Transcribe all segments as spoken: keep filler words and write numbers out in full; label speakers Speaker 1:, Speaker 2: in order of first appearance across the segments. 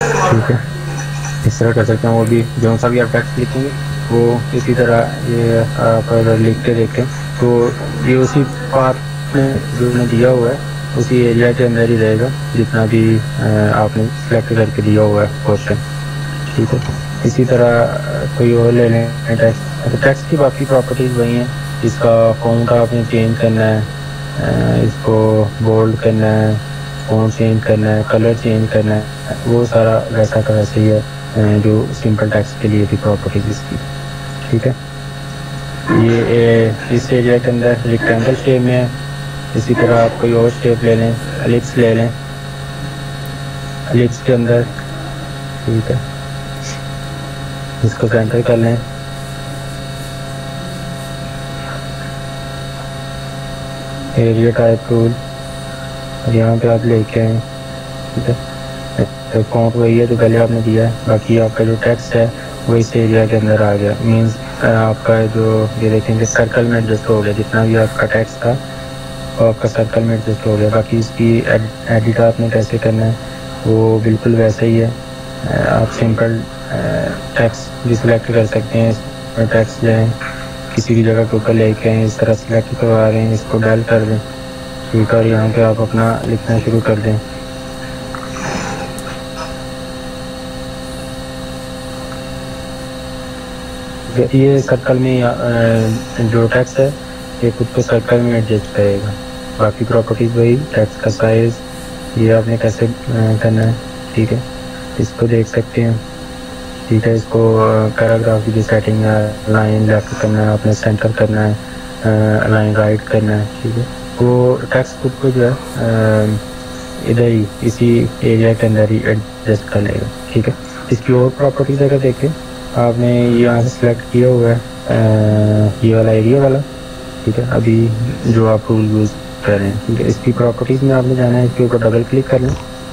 Speaker 1: ठीक है, इस तरह कर सकते हैं। वो भी जो सा भी आप टेक्स्ट लिखेंगे वो इसी तरह ये आप अगर लिख के देखें तो ये उसी पार्ट में जो उन्हें दिया हुआ है उसी एरिया के अंदर ही रहेगा जितना भी आपने सेलेक्ट करके दिया हुआ है क्वेश्चन। ठीक है, इसी तरह कोई और ले लें टेक्स्ट। तो टेक्स्ट की बाकी प्रॉपर्टीज़ वही हैं, इसका फ़ॉन्ट आपने चेंज करना है, इसको बोल्ड करना है, फ़ॉन्ट चेंज करना है, कलर चेंज करना है, वो सारा वैसा का वैसे ही है जो सिंपल टेक्स्ट के लिए थी प्रॉपर्टीज़ इसकी। ठीक है, ये इस एरिया के अंदर रेक्टेंगल शेप में है। इसी तरह आप कोई और शेप ले लें, एलिप्स ले लें, एलिप्स के अंदर ठीक है इसको सेंटर कर लें। एरिया टाइप टूल यहाँ पे आप लेके आए। ठीक है, तो फॉन्ट वही है जो पहले आपने दिया है, बाकी आपका जो टेक्स्ट है वो इस एरिया के अंदर आ गया। मींस आपका जो ये देखेंगे सर्कल में एडजस्ट हो गया, जितना भी आपका टेक्स्ट था वो आपका सर्कल में एडजस्ट हो गया। बाकी इसकी एडिट आपने कैसे करना है वो बिल्कुल वैसा ही है। आप सिंपल टेक्स्ट भी सिलेक्ट कर सकते हैं। टेक्स्ट जाएँ किसी भी जगह के ऊपर लेके आए, इस तरह सिलेक्ट करवा रहे हैं, इसको डायल कर दें। ठीक है, और यहाँ पे आप अपना लिखना शुरू कर दें। ये सर्कल में जो टेक्स्ट है ये खुद को सर्कल में एडजस्ट करेगा। बाकी प्रॉपर्टीज वही, टेक्स्ट का साइज ये आपने कैसे करना है। ठीक है, इसको देख सकते हैं। ठीक है, इसको पैराग्राफ की सेटिंग है, लाइन लेफ्ट करना है, आपने सेंटर करना है, लाइन राइट करना है। ठीक है, वो टेक्स्ट खुद को जो है इधर ही इसी एरिया के अंदर ही एडजस्ट कर लेगा। ठीक है, इसकी और प्रॉपर्टीज अगर देखें, आपने यहाँ से सिलेक्ट किया हुआ है ये वाला एरिया वाला। ठीक है, अभी जो आप टूल यूज़ कर रहे हैं। ठीक है, इसकी प्रॉपर्टीज में आपने जाना है, इसके ऊपर डबल क्लिक कर लें।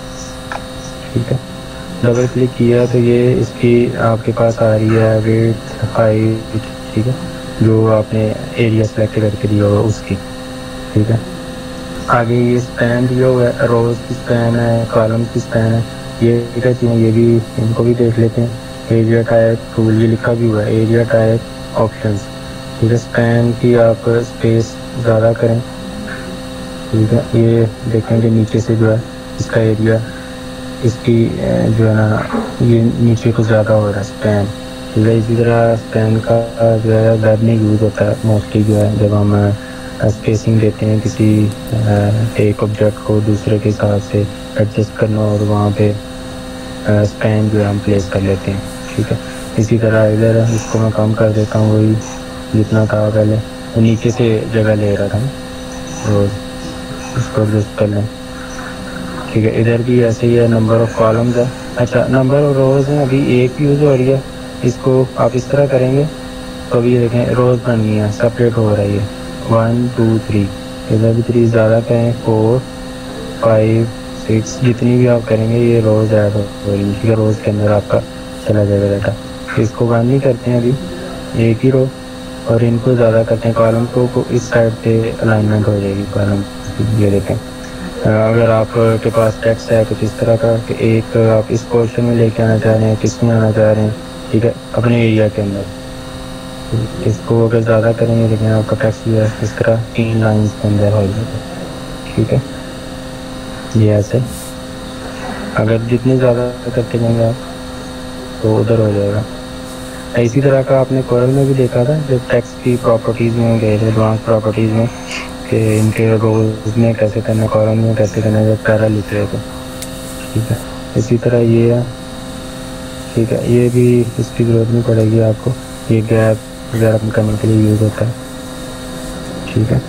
Speaker 1: ठीक है, डबल क्लिक किया तो ये इसकी आपके पास आ रही है विड्थ हाइट। ठीक है, जो आपने एरिया सेलेक्ट करके दिया हुआ उसकी। ठीक है, आगे ये स्पैन दिया हुआ है, रोज की स्पैन है, कॉलम की स्पैन है, ये कहती हैं, ये भी इनको भी देख लेते हैं। एरिया टाइप टूल ये लिखा भी हुआ है, एरिया टाइप ऑप्शंस। ठीक है, स्पैन की आप स्पेस ज़्यादा करें। ठीक है, ये देखेंगे नीचे से जो है इसका एरिया इसकी जो है ना ये नीचे को ज़्यादा हो रहा है स्पैन। ठीक है, इसी तरह स्पैन का जो है वेब में यूज़ होता है मोस्टली, जो है जब हम स्पेसिंग देते हैं किसी एक ऑब्जेक्ट को दूसरे के हिसाब से एडजस्ट करना और वहाँ पे स्पैन जो है हम प्लेस कर लेते हैं। ठीक है, इसी तरह इधर इसको मैं कम कर देता हूँ, वही जितना था पहले तो नीचे से जगह ले रहा था और इसको एडजस्ट कर लें। ठीक है, इधर भी ऐसे ही है, नंबर ऑफ कॉलम्स है। अच्छा, नंबर ऑफ रोज हैं, अभी एक यूज़ हो रही है, इसको आप इस तरह करेंगे तो अभी देखें रोज बन गई है, सेपरेट हो रही है, वन टू थ्री। इधर भी थ्री ज़्यादा करें, फोर फाइव सिक्स, जितनी भी आप करेंगे ये रोज ऐड हो रही है। ठीक है, रोज के अंदर आपका चला जाएगा डाटा। इसको वन नहीं करते हैं अभी, एक ही रो, और इनको ज़्यादा करते हैं, कॉलम को इस साइड पे अलाइनमेंट हो जाएगी कॉलम। ये देखें, अगर आपके पास टेक्स्ट है कुछ इस तरह का कि एक आप इस पोर्शन में लेके आना चाह रहे हैं, किस में आना चाह रहे हैं। ठीक है, अपने एरिया के अंदर इसको अगर ज़्यादा करेंगे, लेकिन आपका टेक्स्ट जो है इस तरह तीन लाइन्स के अंदर हो जाएगा। ठीक है, ये ऐसे अगर जितने ज़्यादा करते जाएंगे आप तो उधर हो जाएगा। इसी तरह का आपने कोरल में भी देखा था जब टेक्स्ट की प्रॉपर्टीज़ में गए थे, एडवांस प्रॉपर्टीज़ में, कि इनके रोल्स में कैसे करना, कॉलम में कैसे करना जब पैरा लिख रहे थे। ठीक है, इसी तरह ये है। ठीक है, ये भी इसकी ज़रूरत नहीं पड़ेगी आपको, ये गैप वगैरह करने के लिए यूज़ होता है। ठीक है,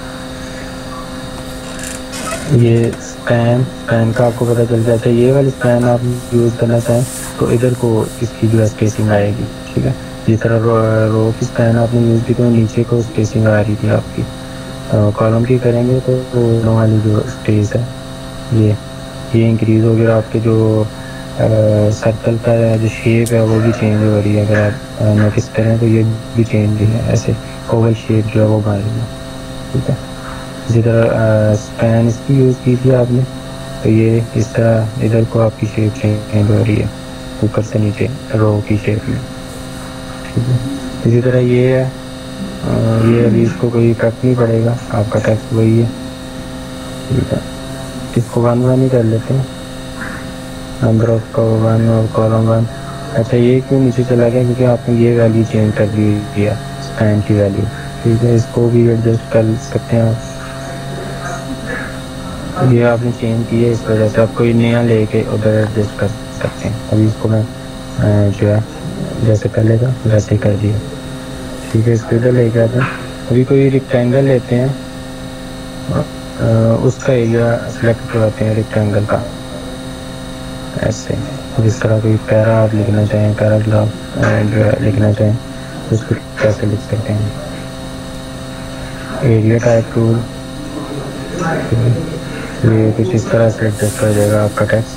Speaker 1: ये स्पैन स्पैन का आपको पता चल जाता है। ये वाली स्पैन आप यूज़ करना चाहें तो इधर को इसकी जो है स्पेसिंग आएगी। ठीक है, जिस तरह रो, रो की स्पैन आपने यूज़ की तो नीचे को स्पेसिंग आ रही थी आपकी। कॉलम की करेंगे तो दोनों वाली जो स्पेस है ये ये इंक्रीज़ हो गया। आपके जो सर्कल का जो शेप है वो भी चेंज हो रही है, अगर आप नोटिस करें तो ये भी चेंज है, ऐसे ओवल शेप जो है वो बन रही है। ठीक है, इसी तरह स्पैन इसकी यूज़ की थी आपने, तो ये इस तरह इधर को आपकी शेप चेंज हो रही है ऊपर से नीचे रो की शेप में, ठीक है। इसी तरह ये है, ये अभी इसको कोई इफेक्ट नहीं पड़ेगा, आपका टेक्स्ट वही है, ठीक है। इसको वन वन ही कर लेते हैं, नंबर ऑफ का वन और कॉलम वन। अच्छा ये क्यों नीचे चला गया, क्योंकि आपने ये वैल्यू चेंज कर दी है स्टैंड की वैल्यू, ठीक है। इसको भी एडजस्ट कर सकते हैं आप, ये आपने चेंज की है इस वजह से आप कोई नया लेके उधर एडजस्ट कर सकते हैं। अभी इसको मैं जो है जैसे पहले था वैसे कर दिया, ठीक है। इसको इधर लेके आते हैं। अभी कोई रेक्टेंगल लेते हैं, उसका एरिया सेलेक्ट करवाते हैं रेक्टेंगल का, ऐसे जिस तरह कोई पैरा आप लिखना चाहें, पैराग्राफ जो है लिखना चाहें उसको कैसे लिख सकते हैं। एरिया टाइप टूल, ये कुछ इस तरह से एडजस्ट कर जाएगा आपका टेक्स्ट।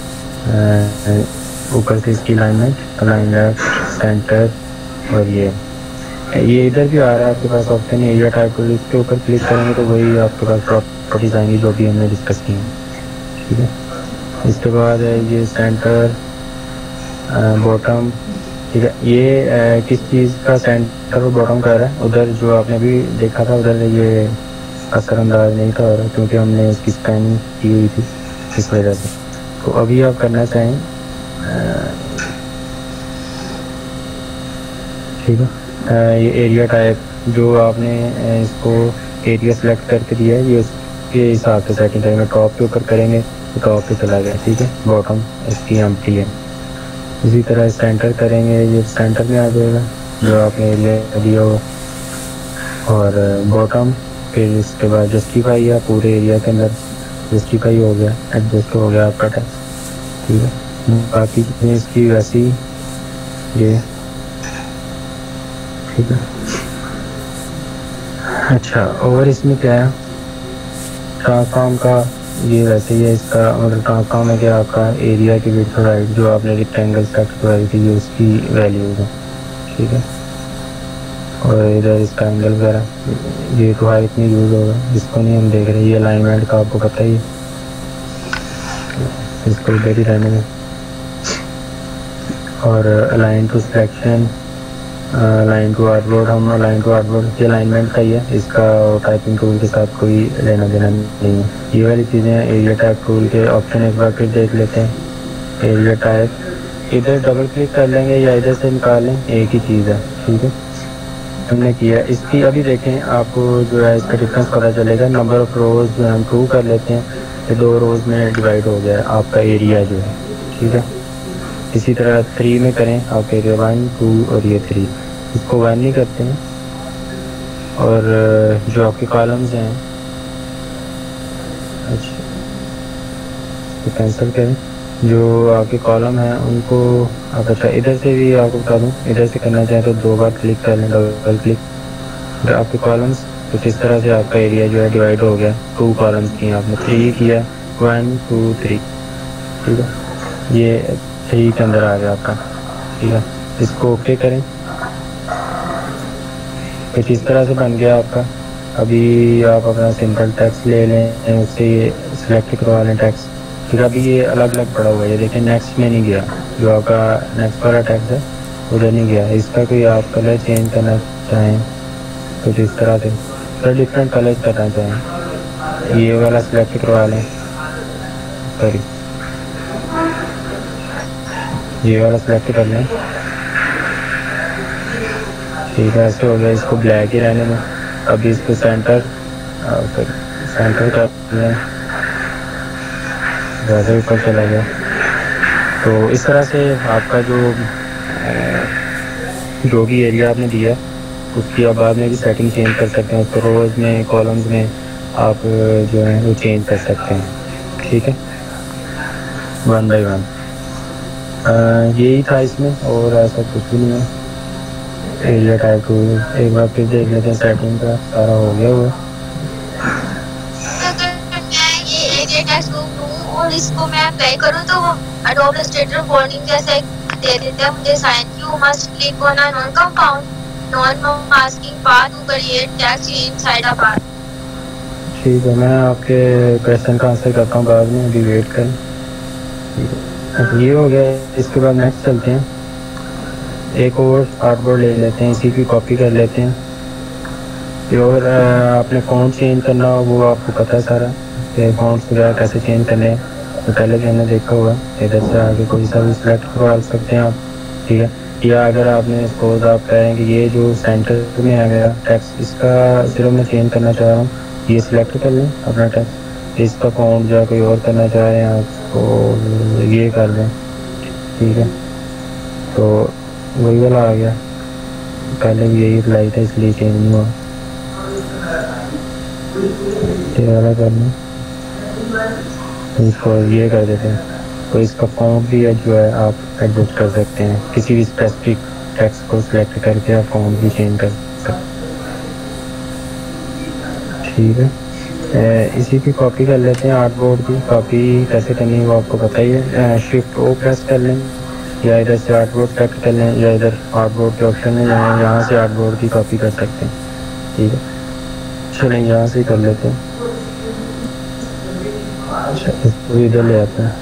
Speaker 1: ऊपर से इसकी अलाइनमेंट, अलाइन लेफ्ट, सेंटर, और ये ये इधर भी आ रहा है आपके पास ऑप्शन एरिया टाइप टूल। इसके ऊपर क्लिक करेंगे तो वही आपके पास प्रॉपर्टीज आएंगी जो भी हमने डिस्कस की हैं, ठीक है। इसके बाद है ये सेंटर, बॉटम, ठीक है। ये आ, किस चीज़ का सेंटर और बॉटम कर रहा है, उधर जो आपने भी देखा था उधर ये असरअंदाज नहीं था और क्योंकि हमने इसकी स्कैनिंग की हुई थी इस वजह से। तो अभी आप करना चाहें, ठीक है। ये एरिया टाइप जो आपने इसको एरिया सेलेक्ट करके दिया है ये उसके हिसाब से सेटिंग करेंगे। टॉप के ऊपर करेंगे तो टॉप पे चला गया, ठीक है। बॉटम इसकी एम्प्टी है। इसी तरह सेंटर करेंगे, ये सेंटर में आ जाएगा जो आपने एरिया दिया हो। और बॉटम, फिर इसके बाद जस्टिफाई है, पूरे एरिया के अंदर जस्टिफाई हो गया, एडजस्ट हो गया आपका टेक्स्ट, ठीक है। बाकी जितनी इसकी वैसी ये, ठीक है। अच्छा, और इसमें क्या है ट्रांसफॉर्म का, ये वैसे ही है इसका, और ट्रांसफॉर्म है कि आपका एरिया की विड्थ और हाइट जो आपने रेक्टेंगल सेट करवाई थी उसकी वैल्यू है, ठीक है। और इधर इसका एंगल वगैरह ये तो हाइट नहीं यूज होगा, इसको नहीं हम देख रहे। ये अलाइनमेंट का आपको पता ही है, इसको इधर ही रहने में। और align to selection, align to artboard, हम अलाइन टू आर्टबोर्ड ये अलाइनमेंट का ही है, इसका टाइपिंग टूल के साथ कोई लेना देना नहीं है। ये वाली चीज़ें एरिया टाइप टूल के ऑप्शन एक बार फिर देख लेते हैं। एरिया टाइप इधर डबल क्लिक कर लेंगे या इधर से निकाल लें, एक ही चीज़ है, ठीक है। हमने किया इसकी, अभी देखें आपको जो है इसका डिफरेंस पता चलेगा। नंबर ऑफ रोज जो हम टू कर लेते हैं, ये दो रोज में डिवाइड हो गया आपका एरिया जो है, ठीक है। इसी तरह थ्री में करें आप एरिया वन टू और ये थ्री, इसको वन नहीं करते हैं। और जो आपके कॉलम्स हैं, अच्छा तो कैंसिल करें। जो आपके कॉलम हैं उनको आप, अच्छा इधर से भी आपको बता दूँ, इधर से करना चाहें तो दो बार क्लिक कर लें, डबल क्लिक। तो आपके कॉलम्स कुछ इस तरह से आपका एरिया जो है डिवाइड हो गया। टू कॉलम्स किए आपने, थ्री किया, वन टू थ्री, ठीक है। ये थ्री के अंदर आ गया आपका, ठीक है। इसको ओके करें, कुछ इस तरह से बन गया आपका। अभी आप अपना सिंपल टेक्स्ट ले लें, उससे ये सिलेक्ट करवा लें टेक्स्ट, फिर अभी ये अलग अलग पड़ा हुआ है, ये देखिए नेक्स्ट में नहीं गया, जो आपका नेक्स्ट वाला टेक्स्ट है उधर नहीं गया। इसका कोई आप कलर चेंज करना चाहें कुछ इस तरह से, तो डिफरेंट कलर करना चाहें, ये वाला सिलेक्ट करवा लें, सॉरी ये वाला सिलेक्ट कर लें, ठीक है। ऐसे हो गया, इसको ब्लैक ही रहने में। अभी इसको सेंटर सेंटर कर लें, वैसे ऊपर चला गया। तो इस तरह से आपका जो जो भी एरिया आपने दिया उसकी आप बाद में भी सेटिंग चेंज कर सकते हैं, उसको रोज में कॉलम्स में आप जो है वो चेंज कर सकते हैं, ठीक है, वन बाई वन। यही था इसमें, और ऐसा कुछ भी नहीं है। एरिया टाइप को एक बार फिर देख लेते हैं, सेटिंग का सारा हो गया हुआ।
Speaker 2: ये एरिया टाइप को और इसको मैं अप्लाई करूं तो एडोब इलस्ट्रेटर वार्निंग जैसा दे देता है मुझे, since you must click on a non compound non masking path to create text inside a path.
Speaker 1: ठीक है, मैं आपके क्वेश्चन का आंसर करता हूँ बाद में, अभी वेट करें। अब ये हो गया, इसके बाद नेक्स्ट चलते हैं। एक और आर्टबोर्ड ले लेते हैं, इसी की कॉपी कर लेते हैं। और आपने फ़ॉन्ट चेंज करना हो वो आपको पता है सारा, कि फ़ॉन्ट्स वगैरह कैसे चेंज करने हैं, तो पहले भी हमने देखा हुआ। इधर से आगे कोई सा भी सिलेक्ट करवा सकते हैं आप, ठीक है। या अगर आपने सपोज आप कहें कि ये जो सेंटर में आ गया टेक्स्ट, इसका सिर्फ मैं चेंज करना चाह रहा हूँ, ये सिलेक्ट कर लें अपना टेक्स्ट। इसका फ़ॉन्ट या कोई और करना चाह रहे हैं आप तो ये कर दें, ठीक है। तो वही वाला आ गया, पहले भी यही अप्लाई था इसलिए चेंज नहीं हुआ। ये वाला कर लें, इसको ये कर देते हैं। तो इसका फॉन्ट भी है जो है आप एडजस्ट कर सकते हैं, किसी भी स्पेसिफिक टेक्स्ट को सिलेक्ट करके आप फॉन्ट भी चेंज कर सकते हैं, ठीक है। ए, इसी की कॉपी कर लेते हैं। आर्टबोर्ड की कॉपी कैसे करनी है वो आपको पता ही है। शिफ्ट ओ प्रेस कर लें, या इधर से आर्टबोर्ड सेलेक्ट कर लें, या इधर आर्टबोर्ड के ऑप्शन में जाएँ, यहाँ से आर्टबोर्ड की कॉपी कर सकते हैं, ठीक है। चलें यहाँ से ही कर लेते हैं। अच्छा, इसको इधर ले आते हैं।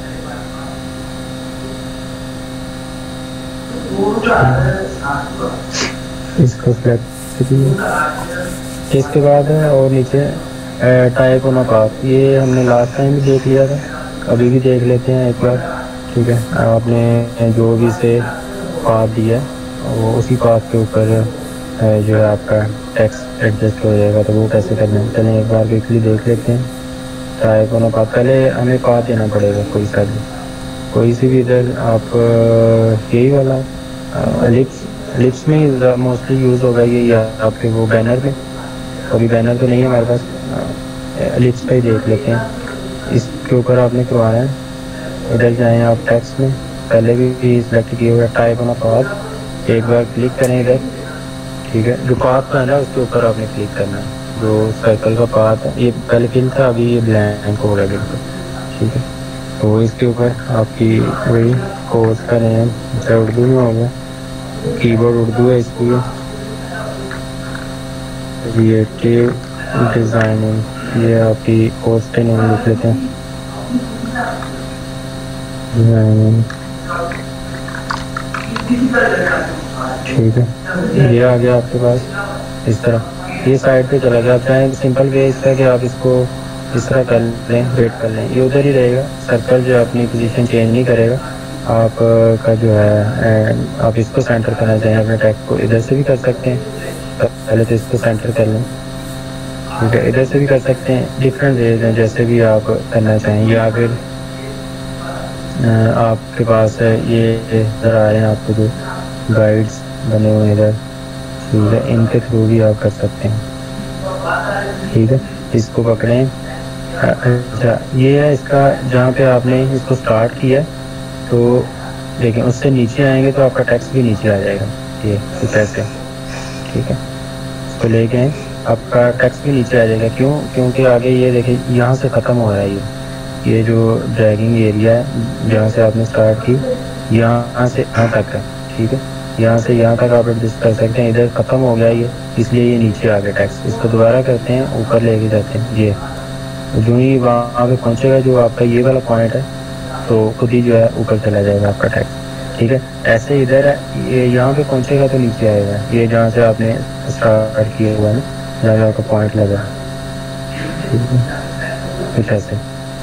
Speaker 1: इसको सिलेक्ट कीजिए। इसके बाद है और नीचे टाइप ऑन पाथ, ये हमने लास्ट टाइम भी देख लिया था, अभी भी देख लेते हैं एक बार, ठीक है। आपने जो भी से पाथ दिया है वो उसी पाथ के ऊपर जो है आपका टेक्स्ट एडजस्ट हो जाएगा। तो वो कैसे करना है चलें एक बार क्विकली देख लेते हैं। टाइप ऑन पाथ, पहले हमें पाथ देना पड़ेगा कोई सा भी, कोई सी भी। इधर आप यही वाला लिप्स लिप्स में मोस्टली यूज़ होगा ये, या आपके वो बैनर में, अभी बैनर तो नहीं है हमारे पास, लिप्स पे ही देख लेते हैं। इसके ऊपर आपने करवाना है, इधर जाएं आप टेक्स्ट में, पहले भी सिलेक्ट किया हुआ टाइप ऑन पाथ, एक बार क्लिक करें इधर, ठीक है। जो पाथ का है ना उसके ऊपर आपने क्लिक करना है, जो सर्कल का पाथ है, ये पहले फिल था अभी ये ब्लैंक हो गया बिल्कुल, ठीक है। तो इसके ऊपर आपकी वही कोर्स करें हैं, जैसे उर्दू में हो गया, कीबोर्ड उर्दू है इसकी, क्रिएटिव डिज़ाइनिंग, ये आपकी कोर्स के नेम लिख लेते हैं, डिज़ाइनिंग, ठीक है। ये आ गया आपके पास इस तरह, ये साइड पे चला गया। आप चाहें सिंपल वे इसका कि आप इसको इस तरह कर लें, वेट कर लें, ये उधर ही रहेगा, सर्कल जो अपनी पोजीशन चेंज नहीं करेगा। आप का जो है आप इसको सेंटर करना चाहें अपने टेक्स्ट को, इधर से भी कर सकते हैं, पहले तो इसको सेंटर कर लें, ठीक है। इधर से भी कर सकते हैं, डिफरेंट वेज हैं जैसे भी आप करना चाहें। या फिर आपके पास है ये इधर आ रहे हैं आपको जो गाइड्स बने हुए इधर, ठीक है, इनके थ्रू भी आप कर सकते हैं, ठीक है। इसको पकड़ें। अच्छा, ये है इसका जहाँ पे आपने इसको स्टार्ट किया, तो देखिए उससे नीचे आएंगे तो आपका टेक्स्ट भी नीचे आ जाएगा, ये कुछ ऐसे, ठीक है। इसको लेके आए, आपका टेक्स्ट भी नीचे आ जाएगा। क्यों? क्योंकि आगे ये देखिए यहाँ से ख़त्म हो रहा है, ये ये जो ड्रैगिंग एरिया है जहाँ से आपने स्टार्ट की, यहाँ से यहाँ तक है, ठीक है। यहाँ से यहाँ तक आप एडजस्ट कर सकते हैं। इधर ख़त्म हो गया ये, इसलिए ये नीचे आ गया टेक्स्ट। इसको दोबारा करते हैं, ऊपर लेके जाते हैं, ये जो ही वहाँ पे पहुँचेगा जो आपका ये वाला पॉइंट है, तो खुद ही जो है ऊपर चला जाएगा आपका टेक्स्ट, ठीक है। ऐसे इधर है, ये यहाँ पे पहुँचेगा तो नीचे आएगा, ये जहाँ से आपने स्टार्ट किया हुआ है ना, जहाँ आपका पॉइंट लगा, ठीक है। कुछ ऐसे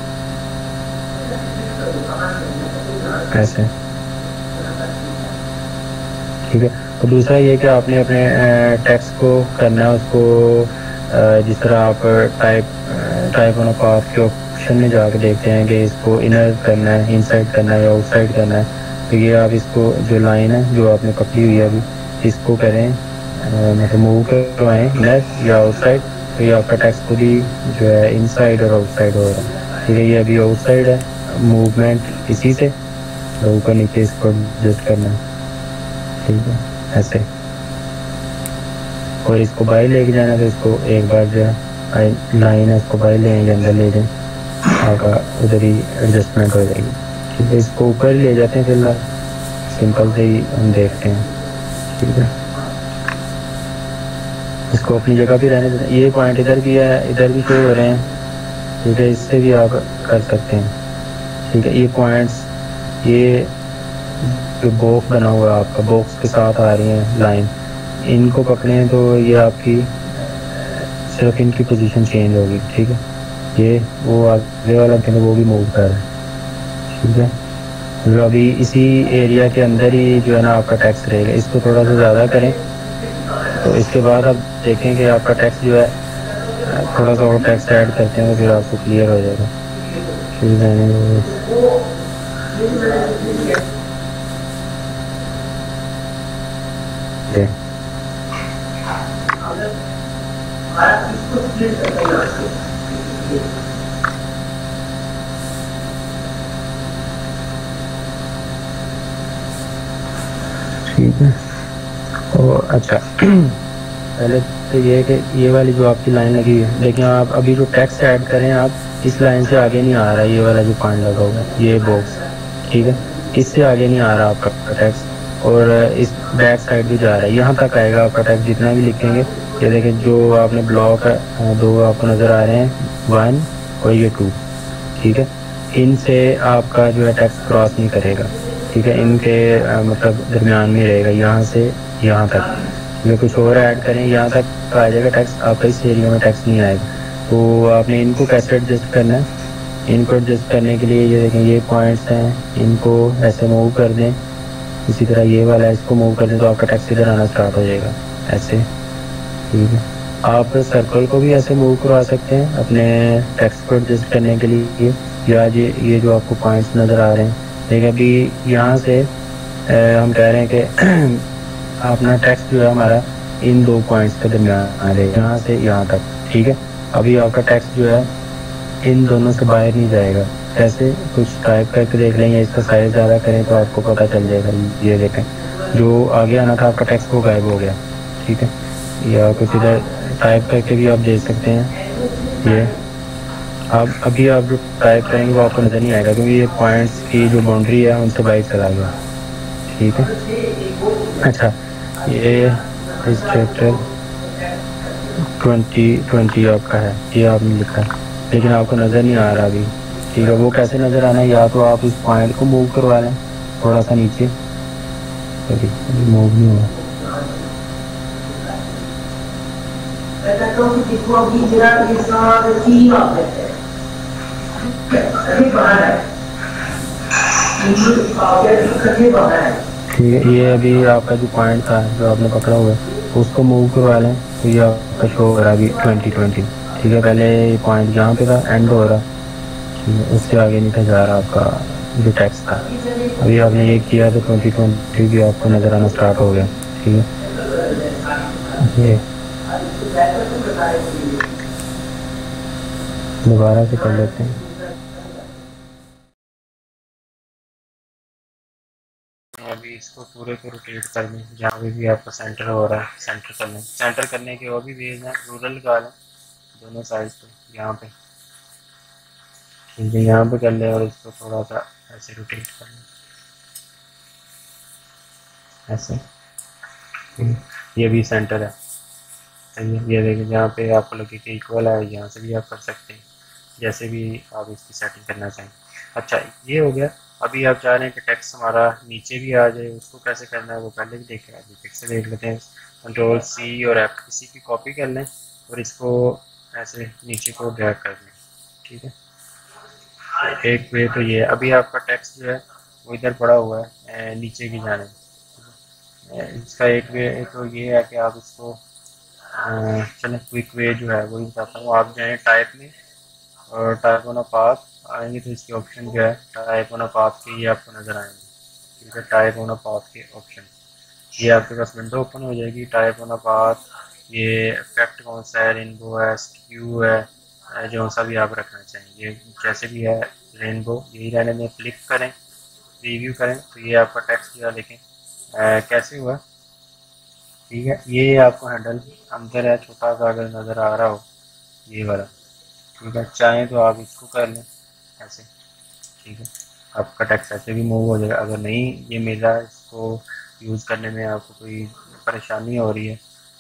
Speaker 1: ऐसे, ठीक है। तो दूसरा ये कि आपने अपने टेक्स्ट को करना है, उसको जिस तरह आप टाइप टाइप ऑन पाथ के ऑप्शन में जाके देखते हैं कि इसको इनर करना है, इनसाइड करना है या आउटसाइड करना है। तो ये आप इसको जो लाइन है जो आपने पकड़ी हुई है अभी, इसको करें मतलब मूव करवाएं इनर या आउटसाइड, तो ये आपका टेक्स्ट खुद ही जो है इनसाइड और आउटसाइड हो रहा है, ठीक है। ये अभी आउटसाइड है, मूवमेंट इसी से तो ऊपर नीचे इसको एडजस्ट करना है, ठीक है, ऐसे। और इसको बाहर लेके जाना, तो इसको एक बार जो है लाइन है इसको बाहर लेंगे, अंदर ले जाएं, आपका उधर ही एडजस्टमेंट हो जाएगी, ठीक है। इसको ऊपर ले जाते हैं फिलहाल, सिंपल से ही हम देखते हैं, ठीक है। इसको अपनी जगह पे रहने देते हैं। ये पॉइंट इधर भी है, इधर भी शो हो रहे हैं, ठीक है, इससे भी आप कर सकते हैं, ठीक है। ये पॉइंट्स, ये जो बॉक्स बना हुआ है आपका, बॉक्स के साथ आ रही है लाइन, इनको पकड़ें तो ये आपकी सिर्फ इनकी पोजीशन चेंज होगी, ठीक है। ये वो आगे वाला के वो भी मूव कर रहा है, ठीक है। जो अभी इसी एरिया के अंदर ही जो है ना आपका टैक्स रहेगा, इसको थोड़ा सा ज़्यादा करें तो इसके बाद आप देखें कि आपका टैक्स जो है, थोड़ा सा और टैक्स ऐड करते हैं तो फिर आपको क्लियर हो जाएगा। ठीक है, ठीक है। और अच्छा पहले तो ये है कि ये वाली जो आपकी लाइन लगी है, लेकिन आप अभी जो टैक्स ऐड करें आप इस लाइन से आगे नहीं आ रहा है, ये वाला जो पॉइंट लगा हुआ है ये बॉक्स, ठीक है, इससे आगे नहीं आ रहा आपका टैक्स। और इस बैक साइड भी जा रहा है, यहाँ तक आएगा आपका टैक्स जितना भी लिखेंगे। ये देखें जो आपने ब्लॉक है दो आपको नज़र आ रहे हैं, वन और ये टू, ठीक है, इनसे आपका जो है टैक्स क्रॉस नहीं करेगा, ठीक है, इनके आ, मतलब दरमियान में रहेगा, यहाँ से यहाँ तक। ये कुछ और ऐड करें यहाँ तक आ जाएगा टैक्स, आपका इस एरिया में टैक्स नहीं आएगा। तो आपने इनको कैसे एडजस्ट करना है, इनको एडजस्ट करने के लिए ये देखें ये पॉइंट्स हैं, इनको ऐसे मूव कर दें, इसी तरह ये वाला है इसको मूव कर दें तो आपका टैक्स इधर आना स्टार्ट हो जाएगा ऐसे, ठीक है। आप सर्कल को भी ऐसे मूव करवा सकते हैं अपने टैक्स को एडजस्ट करने के लिए, या ये ये जो आपको पॉइंट्स नज़र आ रहे हैं, लेकिन अभी यहाँ से आ, हम कह रहे हैं कि अपना टैक्स जो है हमारा इन दो पॉइंट्स के दरमियान आ रहे हैं, यहाँ से यहाँ तक, ठीक है। अभी आपका टैक्स जो है इन दोनों से बाहर नहीं जाएगा, ऐसे कुछ टाइप करके देख लेंगे, इसका साइज ज़्यादा करें तो आपको पता चल जाएगा। ये देखें जो आगे आना था आपका टैक्स वो गायब हो गया, ठीक है, या कुछ इधर टाइप करके भी आप देख सकते हैं। ये अब अभी आप जो टाइप करेंगे वो आपको नज़र नहीं आएगा क्योंकि ये पॉइंट्स की जो बाउंड्री है उनसे बाहर चला गया, ठीक है। अच्छा ये इस चैप्टर ट्वेंटी ट्वेंटी आपका है, ये आपने लिखा है लेकिन आपको नज़र नहीं आ रहा अभी, ठीक है। वो कैसे नज़र आना है, या तो आप इस पॉइंट को मूव करवा लें थोड़ा सा नीचे, मूव नहीं हुआ, ठीक है। ये अभी आपका जो पॉइंट था जो आपने पकड़ा हुआ है उसको मूव करवा लें तो ये आपका शो हो रहा है अभी ट्वेंटी ट्वेंटी, ठीक है। पहले पॉइंट जहाँ पे था एंड हो रहा, ठीक है, उससे आगे नहीं था जा रहा आपका जो टैक्स था। अभी आपने ये किया तो ट्वेंटी ट्वेंटी भी आपको नज़र आना स्टार्ट हो गया, ठीक है। ये दोबारा से कर लेते हैं। अभी इसको पूरे को रोटेट कर लें, जहाँ भी भी आपका सेंटर हो रहा है सेंटर कर लें, सेंटर करने के और भी वेज हैं, रूरल का लें दोनों साइड पे, यहाँ पे ठीक है, यहाँ पे कर लें और इसको थोड़ा सा ऐसे रोटेट कर लें ऐसे, ये भी सेंटर है, सही है। ये देखिए जहाँ पे आपको लगे कि इक्वल है यहाँ से भी आप कर सकते हैं, जैसे भी आप इसकी सेटिंग करना चाहें। अच्छा ये हो गया। अभी आप चाह रहे हैं कि टेक्स्ट हमारा नीचे भी आ जाए, उसको कैसे करना है वो पहले भी देखे, अभी फिर से देख लेते हैं। कंट्रोल सी और एफ किसी की कॉपी कर लें और इसको ऐसे नीचे को ड्रैग कर लें, ठीक है। एक वे तो ये, अभी आपका टेक्स्ट जो है वो इधर पड़ा हुआ है नीचे की जाने, इसका एक वे तो ये है कि आप इसको चलें क्विक वे जो है वही बताता हूँ। आप जाएँ टाइप में और टाइप ऑन अ पाथ आएंगे तो इसके ऑप्शन जो है टाइप ऑन अ पाथ के ये आपको नज़र आएंगे, ठीक है। टाइप ऑन अ पाथ के ऑप्शन, ये आपके पास विंडो ओपन हो जाएगी। टाइप ऑन अ पाथ, ये इफेक्ट कौन सा है, रेनबो है, स्क्यू है, जो सा भी आप रखना चाहिए, ये जैसे भी है रेनबो यही रहने में, क्लिक करें रिव्यू करें तो ये आपका टेक्स्ट जो है देखें कैसे हुआ, ठीक है। ये आपको हैंडल अंदर है छोटा सा अगर नज़र आ रहा हो ये वाला, ठीक है। चाहें तो आप इसको कर लें ऐसे, ठीक है, आपका टेक्स्ट ऐसे भी मूव हो जाएगा। अगर नहीं ये मिला इसको यूज़ करने में आपको कोई परेशानी हो रही है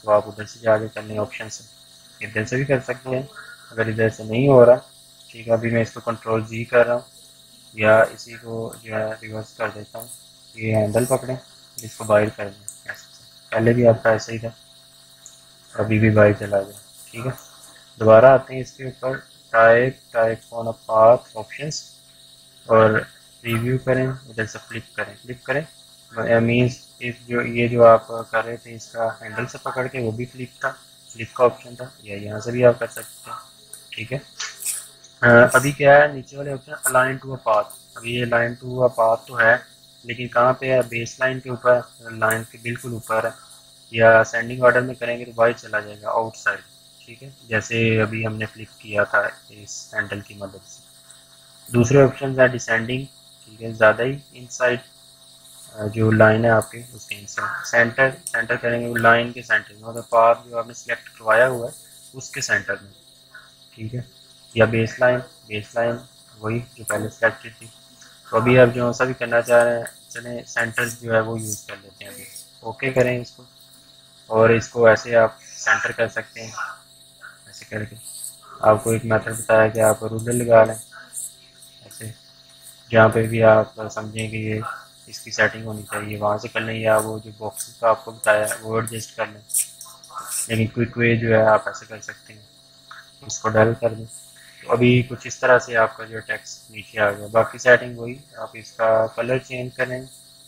Speaker 1: तो आप उधर से जाके कर लें ऑप्शन से, इधर से भी कर सकते हैं अगर इधर से नहीं हो रहा। ठीक है, अभी मैं इसको कंट्रोल जी कर रहा हूँ या इसी को जो है रिवर्स कर देता हूँ, ये हैंडल पकड़ें, इसको बाहर कर दें ऐसे। पहले भी आपका ऐसा ही था, अभी भी बाहर चला गया। ठीक है, दोबारा आते हैं इसके ऊपर, type type on a path options और रिव्यू करें, इधर से फ्लिप करें, फ्लिप करें मीन्स इस जो ये जो आप कर रहे थे इसका हैंडल से पकड़ के वो भी फ्लिप था, फ्लिप का ऑप्शन था, या यहाँ से भी आप कर सकते हैं। ठीक है, अ, अभी क्या है नीचे वाले option align to a path, अभी ये लाइन टू अ पाथ तो है लेकिन कहाँ पे है, बेस लाइन के ऊपर, लाइन के बिल्कुल ऊपर है, या असेंडिंग ऑर्डर में करेंगे तो बाहर चला जाएगा आउटसाइड। ठीक है, जैसे अभी हमने फ्लिप किया था इस हैंडल की मदद से। दूसरे ऑप्शन है डिसेंडिंग, ठीक है, ज़्यादा ही इनसाइड, जो लाइन है आपकी उसके इनसाइड, सेंटर, सेंटर करेंगे लाइन के सेंटर में, मतलब पाथ जो आपने सिलेक्ट करवाया हुआ है उसके सेंटर में। ठीक है, या बेस लाइन, बेस लाइन वही जो पहले सिलेक्टेड थी। तो अभी आप जो सा भी करना चाह रहे हैं, चलें सेंटर जो है वो यूज़ कर लेते हैं अभी। ओके करें इसको, और इसको ऐसे आप सेंटर कर सकते हैं ऐसे करके। आपको एक मेथड बताया कि आप रूलर लगा लें ऐसे, जहाँ पे भी आप समझें कि ये इसकी सेटिंग होनी चाहिए वहाँ से कर लें, या वो जो बॉक्स का आपको बताया वो एडजस्ट कर लें। लेकिन क्विक वे जो है आप ऐसे कर सकते हैं, इसको डल कर दें। तो अभी कुछ इस तरह से आपका जो टेक्स्ट नीचे आ गया। बाकी सेटिंग वही, आप इसका कलर चेंज करें,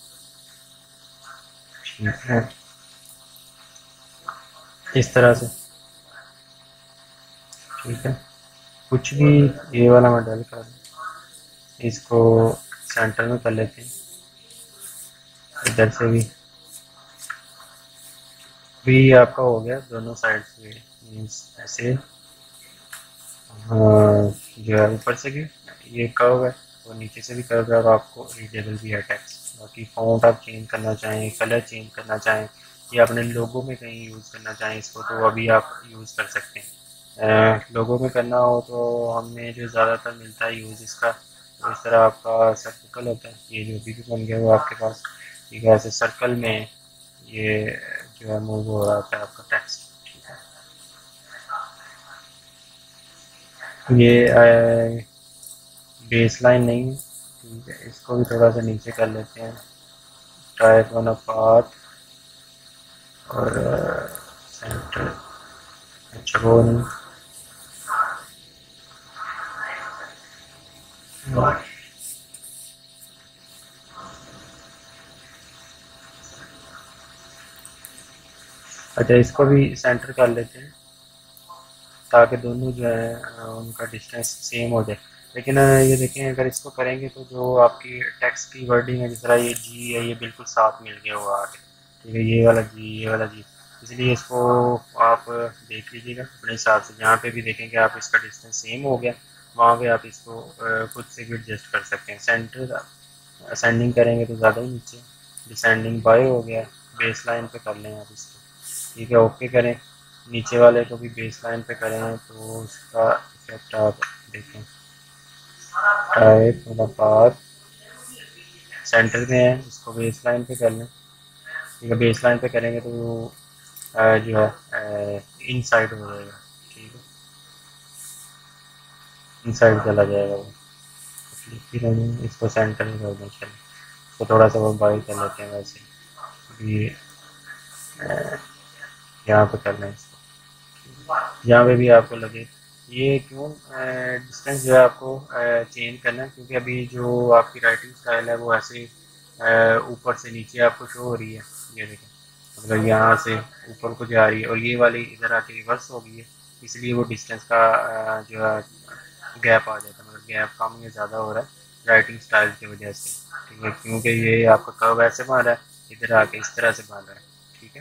Speaker 1: ठीक है, इस तरह से। ठीक है, कुछ भी ये वाला मैं डल कर इसको सेंटर में कर लेते हैं, इधर से भी भी आपका हो गया दोनों साइड से, मीन्स ऐसे हाँ, जो है ऊपर से भी ये कर्व है और नीचे से भी कर्व है, और आपको रीडेबल भी है टेक्स्ट। बाकी फॉन्ट आप चेंज करना चाहें, कलर चेंज करना चाहें, या अपने लोगों में कहीं यूज़ करना चाहें इसको, तो अभी आप यूज़ कर सकते हैं। लोगों में करना हो तो हमें जो ज़्यादातर मिलता है यूज़ इसका, तो इस तरह आपका सर्कल होता है, ये जो भी बन गया वो आपके पास। ठीक है, ऐसे सर्कल में ये जो है मूव हो रहा होता है आपका टेक्स्ट। ये बेस लाइन नहीं है, ठीक है, इसको भी थोड़ा सा नीचे कर लेते हैं, टाइप ऑन अ पाथ और सेंटर, अच्छा वो नहीं, अच्छा इसको भी सेंटर कर लेते हैं ताकि दोनों जो है उनका डिस्टेंस सेम हो जाए। लेकिन ये देखें अगर इसको करेंगे तो जो आपकी टेक्स्ट की वर्डिंग है, जिस तरह ये जी है ये बिल्कुल साथ मिल गया हुआ आगे। ठीक है, ये वाला जी, ये वाला जी, इसलिए इसको आप देख लीजिएगा अपने हिसाब से, जहाँ पे भी देखेंगे आप इसका डिस्टेंस सेम हो गया वहाँ पे आप इसको खुद से भी एडजस्ट कर सकते हैं। सेंटर असेंडिंग करेंगे तो ज़्यादा ही नीचे, डिसेंडिंग बाय हो गया, बेस लाइन पे कर लें आप इसको। ठीक है, ओके करें, नीचे वाले को भी बेस लाइन पे करें तो उसका इफेक्ट आप देखें। टाइप मतलब पाथ सेंटर में है, इसको बेस लाइन पे कर लें। ठीक है, बेस लाइन पे करेंगे तो आ, जो है इन साइड हो जाएगा। ठीक है, इन साइड चला जाएगा वो, फिर हम इसको सेंटर में कर दें। चलें इसको थोड़ा सा वो बाई कर लेते हैं, वैसे अभी यहाँ पे कर लें इसको, जहाँ पे भी आपको लगे। ये क्यों डिस्टेंस जो है आपको चेंज करना है, क्योंकि अभी जो आपकी राइटिंग स्टाइल है वो ऐसे ऊपर से नीचे आपको शो हो रही है, ये देखें, मतलब यहाँ से ऊपर को जा रही है, और ये वाली इधर आके रिवर्स हो गई है, इसलिए वो डिस्टेंस का जो है गैप आ जाता है, मतलब गैप कम या ज़्यादा हो रहा है राइटिंग स्टाइल की वजह से। ठीक है, क्योंकि ये आपका कर्व ऐसे बन रहा है, इधर आके इस तरह से बन रहा है। ठीक है,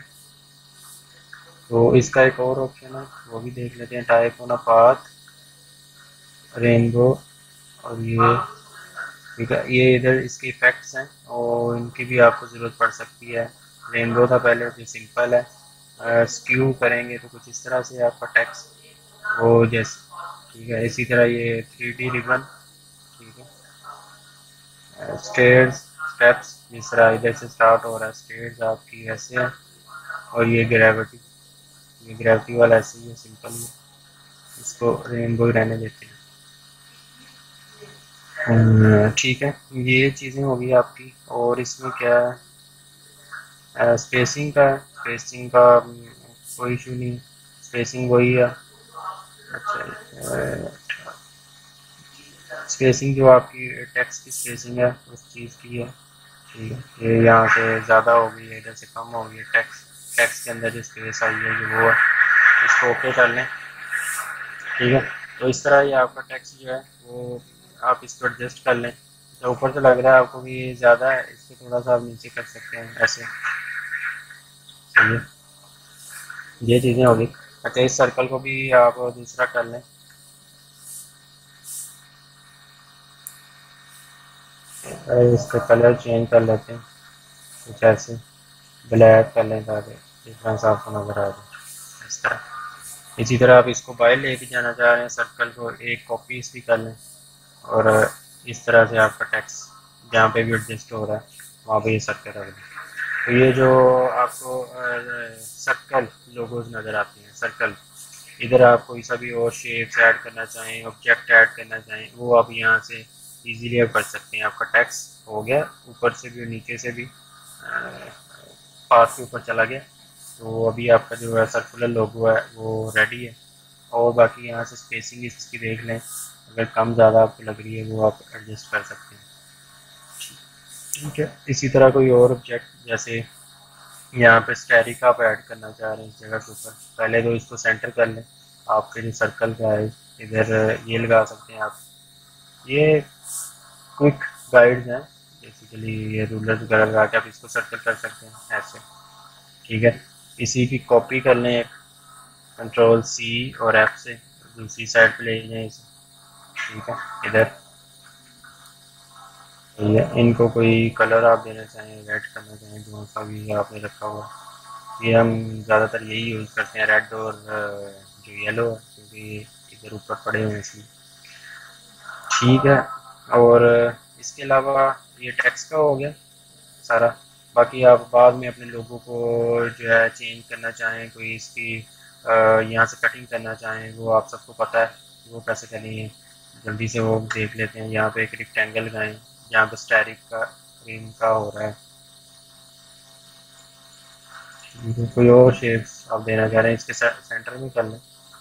Speaker 1: तो इसका एक और ऑप्शन है वो भी देख लेते हैं, type on a path rainbow, और ये ठीक है, ये इधर इसके इफेक्ट्स हैं और इनकी भी आपको ज़रूरत पड़ सकती है। रेनबो था पहले, जो सिंपल है, स्क्यू करेंगे तो कुछ इस तरह से आपका टेक्स्ट वो जैसे। ठीक है, इसी तरह ये थ्री डी रिबन, ठीक है, स्टेयर्स स्टेप्स जिस तरह इधर से स्टार्ट हो रहा है, स्टेयर्स आपकी ऐसे है, और ये ग्रेविटी, ये ग्रेविटी वाला ऐसे ही है, सिंपल ही, इसको रेनबो ही रहने देते हैं। ठीक है, ये चीज़ें होगी आपकी। और इसमें क्या है, स्पेसिंग का स्पेसिंग का कोई इशू नहीं, स्पेसिंग वही है। अच्छा, स्पेसिंग जो आपकी टेक्स्ट की स्पेसिंग है उस चीज़ की है, ठीक है। ये यहाँ से ज़्यादा हो गई है, इधर से कम हो गई है, टेक्स्ट टेक्स्ट के अंदर जो स्पेस आई है जो वो है, इसको ओके कर लें, ठीक है। तो इस तरह ये आपका टेक्स्ट जो है वो आप इसको एडजस्ट कर लें। तो ऊपर से लग रहा है आपको कि ये ज़्यादा है, इसको थोड़ा सा आप नीचे कर सकते हैं ऐसे, सही है। ये चीज़ें होगी। अच्छा, इस सर्कल को भी आप दूसरा कर लें, इसका कलर चेंज कर लेते हैं कुछ ऐसे, ब्लैक कर लें ताकि डिफरेंस आपको नज़र आ जाए इस तरह। इसी तरह आप इसको बाहर लेके जाना चाह रहे हैं सर्कल को, एक कॉपी इसकी कर लें और इस तरह से आपका टेक्स्ट जहाँ पे भी एडजस्ट हो रहा है वहाँ पे ये सर्कल रख दें। तो ये जो आपको सर्कल लोगोज नज़र आते हैं, सर्कल, इधर आप कोई सा भी और शेप्स ऐड करना चाहें, ऑब्जेक्ट ऐड करना चाहें, वो आप यहाँ से इजीली आप कर सकते हैं। आपका टेक्स्ट हो गया, ऊपर से भी और नीचे से भी पास के ऊपर चला गया। तो अभी आपका जो है सर्कुलर लोगो है वो रेडी है। और बाकी यहाँ से स्पेसिंग इसकी देख लें, अगर कम ज़्यादा आपको लग रही है वो आप एडजस्ट कर सकते हैं, ठीक है। इसी तरह कोई और ऑब्जेक्ट, जैसे यहाँ पे स्टेरिक आप ऐड करना चाह रहे हैं इस जगह के ऊपर, पहले तो इसको सेंटर कर लें, आपके जो सर्कल का है इधर ये लगा सकते हैं आप। ये क्विक गाइड्स हैं बेसिकली, ये रूलर वगैरह लगा के आप इसको सर्कल कर सकते हैं ऐसे, ठीक है। इसी की कॉपी कर लें, एक कंट्रोल सी और एफ से दूसरी साइड पे ले जाएं इसे, ठीक है। इधर ठीक है, इनको कोई कलर आप देना चाहें, रेड करना चाहें, जो सा भी आपने रखा हुआ, ये हम ज़्यादातर यही यूज़ करते हैं, रेड और जो येलो है, क्योंकि इधर ऊपर पड़े हुए हैं इसलिए, ठीक है। और इसके अलावा ये टेक्स्ट का हो गया सारा। बाकी आप बाद में अपने लोगों को जो है चेंज करना चाहें, कोई इसकी यहाँ से कटिंग करना चाहें, वो आप सबको पता है वो कैसे करनी है, जल्दी से वो देख लेते हैं। यहाँ पे एक रेक्टेंगल लगाएं जहाँ पे स्टैरिक का क्रीम का हो रहा है, कोई और शेप्स आप देना चाह रहे हैं इसके सेंटर में कर लें,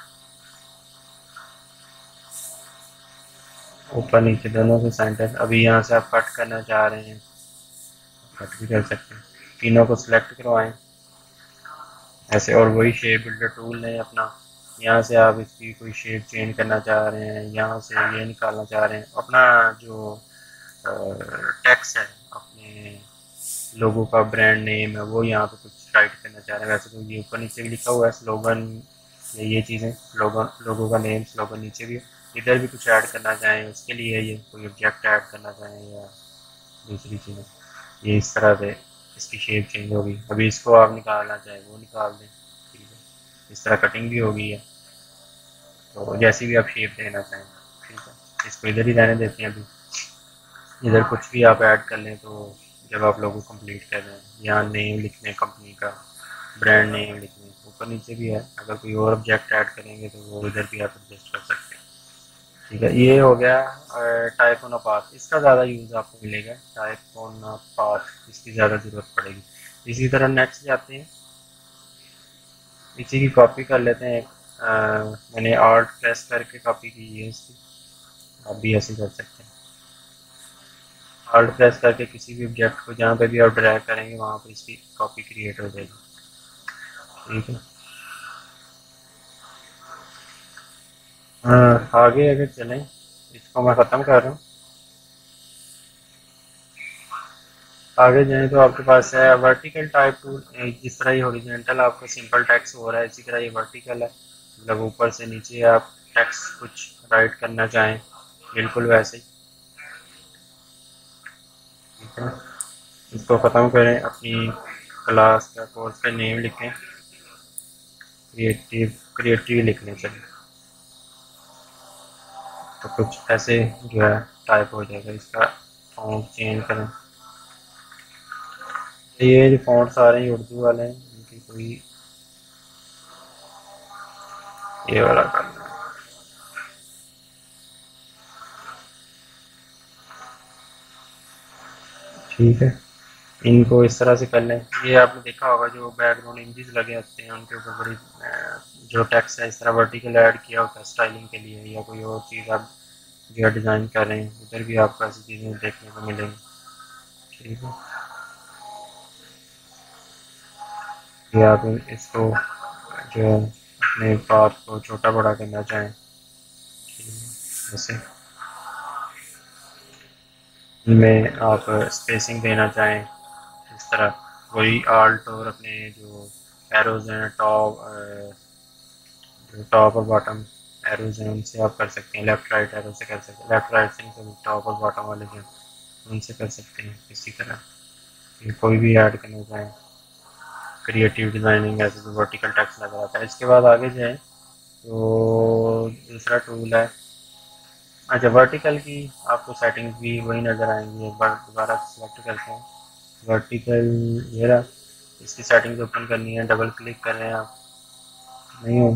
Speaker 1: ऊपर नीचे दोनों से सेंटर। अभी यहाँ से आप कट करना चाह रहे हैं, कट भी कर सकते हैं, तीनों को सिलेक्ट करवाएं ऐसे, और वही शेप बिल्डर टूल लें अपना, यहाँ से आप इसकी कोई शेप चेंज करना चाह रहे हैं, यहाँ से ये निकालना चाह रहे हैं, अपना जो टेक्स्ट है अपने लोगों का ब्रांड नेम है वो यहाँ पे कुछ राइट करना चाह रहे हैं। वैसे तो ये ऊपर नीचे भी लिखा हुआ है स्लोगन, ये ये चीज़ें स्लोगन, लोगों का नेम स्लोगन नीचे भी, इधर भी कुछ ऐड करना चाहें उसके लिए ये कोई ऑब्जेक्ट ऐड करना चाहें या दूसरी चीज़ें, ये इस तरह से इसकी शेप चेंज होगी। अभी इसको आप निकालना चाहें वो निकाल दें, ठीक है। इस तरह कटिंग भी हो गई है, तो जैसी भी आप शेप देना चाहें, ठीक है। इसको इधर ही रहने देते हैं अभी, इधर कुछ भी आप ऐड कर लें तो जब आप लोगों कंप्लीट कर रहे हैं, यहाँ नेम लिखने कंपनी का, ब्रांड नेम लिखने, ऊपर नीचे भी है, अगर कोई और ऑब्जेक्ट ऐड करेंगे तो वो इधर भी आप एडजस्ट कर सकते हैं, ठीक है। ये हो गया टाइप ऑन अ पाथ, इसका ज़्यादा यूज़ आपको मिलेगा, टाइप ऑन अ पाथ इसकी ज़्यादा ज़रूरत पड़ेगी। इसी तरह नेक्स्ट जाते हैं, इसी की कॉपी कर लेते हैं। आ, मैंने आर्ट प्रेस करके कॉपी की है इसकी, आप भी ऐसे कर सकते हैं, आर्ट प्रेस करके किसी भी ऑब्जेक्ट को जहाँ पे भी आप ड्रैग करेंगे वहाँ पर इसकी कॉपी क्रिएट हो जाएगी, ठीक है। हाँ, आगे अगर चलें, इसको मैं ख़त्म कर रहा हूँ, आगे जाएं तो आपके पास है वर्टिकल टाइप टूल। जिस तरह ये हॉरिजॉन्टल आपका सिंपल टेक्स्ट हो रहा है, इसी तरह ये वर्टिकल है, मतलब ऊपर से नीचे आप टेक्स्ट कुछ राइट करना चाहें बिल्कुल वैसे ही, ठीक है। इसको ख़त्म करें, अपनी क्लास का कोर्स का नेम लिखें, क्रिएटिव क्रिएटिव लिखने चाहिए, तो कुछ ऐसे जो है टाइप हो जाएगा। इसका फॉन्ट चेंज करें, ये जो फॉन्ट्स आ रहे हैं उर्दू वाले हैं, इनकी कोई ये वाला करना है। ठीक है, इनको इस तरह से कर लें। ये आपने देखा होगा जो बैकग्राउंड इमेजेस लगे होते हैं उनके ऊपर बड़ी जो टेक्स्ट है इस तरह वर्टिकल ऐड किया होता है स्टाइलिंग के लिए, या कोई और चीज़ आप जो डिज़ाइन कर रहे हैं उधर भी आपको ऐसी चीज़ें देखने को मिलेंगी। ठीक है, ये आप इसको जो है अपने पाथ को छोटा बड़ा करना चाहें, जैसे इनमें आप स्पेसिंग देना चाहें इस तरह, वही आल्ट और अपने जो एरोज हैं टॉप जो टॉप और बॉटम एरोज हैं उनसे आप कर सकते हैं, लेफ्ट राइट एरो से कर सकते हैं, लेफ्ट राइट से नहीं टॉप और बॉटम वाले जो उनसे कर सकते हैं। इसी तरह कोई भी ऐड करना चाहें क्रिएटिव डिज़ाइनिंग ऐसे तो वर्टिकल टेक्स्ट नज़र आता है। इसके बाद आगे जाए तो दूसरा टूल है, अच्छा वर्टिकल की आपको सेटिंग्स भी वही नज़र आएंगी। एक बार दोबारा सेलेक्ट करते हैं वर्टिकल, ये रहा, इसकी सेटिंग्स ओपन करनी है, डबल क्लिक कर रहे हैं आप, नहीं हो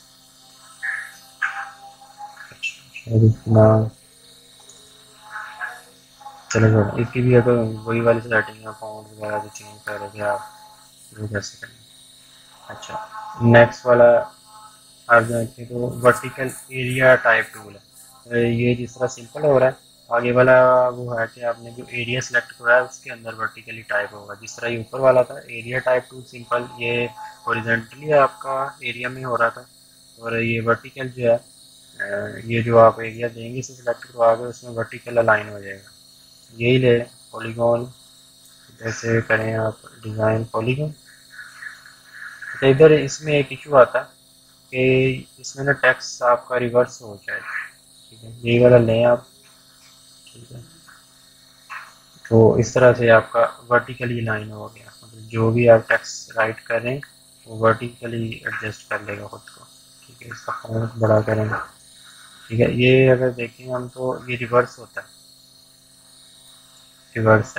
Speaker 1: चलो छोड़ो, इसकी भी अगर वही वाली सेटिंग है फॉन्ट वगैरह जो चेंज कर रहे थे आप वो कैसे करेंगे। अच्छा नेक्स्ट वाला आप जाते तो वर्टिकल एरिया टाइप टूल है। ये जिस तरह सिंपल हो रहा है, आगे वाला वो है कि आपने जो एरिया सेलेक्ट करा है उसके अंदर वर्टिकली टाइप होगा। जिस तरह ये ऊपर वाला था एरिया टाइप टूल सिंपल, ये हॉरिजॉन्टली आपका एरिया में हो रहा था, और ये वर्टिकल जो है ये जो आप एरिया देंगे इसे सिलेक्ट करवाओगे उसमें वर्टिकल अलाइन हो जाएगा। यही ले पॉलीगॉन, जैसे करें आप डिज़ाइन पॉलीगॉन, तो इधर इसमें एक इशू आता है कि इसमें ना टेक्स्ट आपका रिवर्स हो जाए। ठीक है, ये वाला लें आप। ठीक है, तो इस तरह से आपका वर्टिकली लाइन हो गया, मतलब जो भी आप टेक्स्ट राइट कर रहे हैं वो वर्टिकली एडजस्ट कर लेगा खुद को। ठीक है, इसका फॉन्ट बड़ा करेंगे। ठीक है, ये अगर देखें हम तो ये रिवर्स होता है, रिवर्स है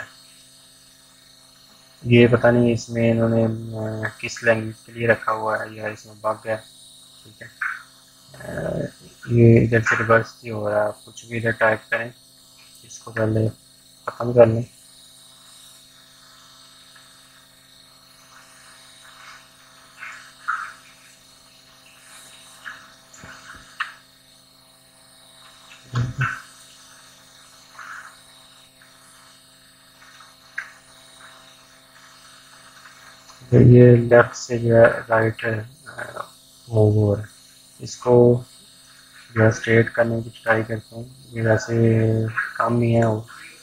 Speaker 1: ये, पता नहीं इसमें इन्होंने किस लैंग्वेज के लिए रखा हुआ है या इसमें बग है। ठीक है, ये इधर से रिवर्स ही हो रहा है, आप कुछ भी इधर टाइप करें इसको पहले ख़त्म कर लें। तो ये लेफ्ट से जो है राइट मूव हो रहा है, इसको जो है स्ट्रेट करने की ट्राई करते हैं, ये वैसे काम नहीं है वो।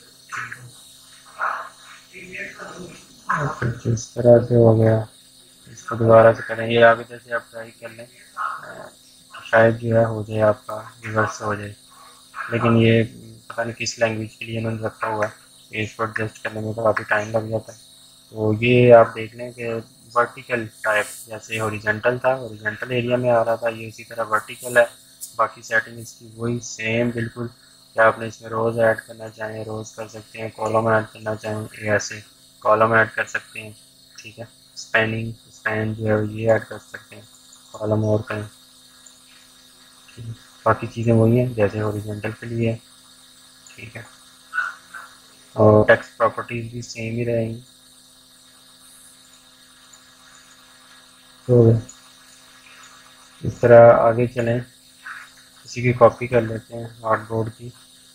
Speaker 1: जिस तरह से हो गया इसको दोबारा से करें, ये आगे जैसे आप ट्राई कर लें शायद जो है हो जाए आपका रिवर्स हो जाए, लेकिन ये पता नहीं किस लैंग्वेज के लिए इन्होंने रखा हुआ है, इसको एडजस्ट करने में तो काफ़ी टाइम लग जाता है। तो ये आप देख लें कि वर्टिकल टाइप जैसे हॉरिजॉन्टल था, हॉरिजॉन्टल एरिया में आ रहा था, ये उसी तरह वर्टिकल है। बाकी सेटिंग इसकी वही सेम बिल्कुल, क्या आपने इसमें रोज़ ऐड करना चाहें रोज़ कर सकते हैं, कॉलम ऐड करना चाहें ऐसे कॉलम ऐड कर सकते हैं। ठीक है, स्पैनिंग स्पैन जो है ये ऐड कर सकते हैं, कॉलम और करें। बाकी चीज़ें वही हैं जैसे हॉरिजॉन्टल के लिए है। ठीक है, और टेक्स्ट प्रॉपर्टीज़ भी सेम ही रहेंगी। तो इस तरह आगे चलें, इसी की कॉपी कर लेते हैं आर्टबोर्ड की।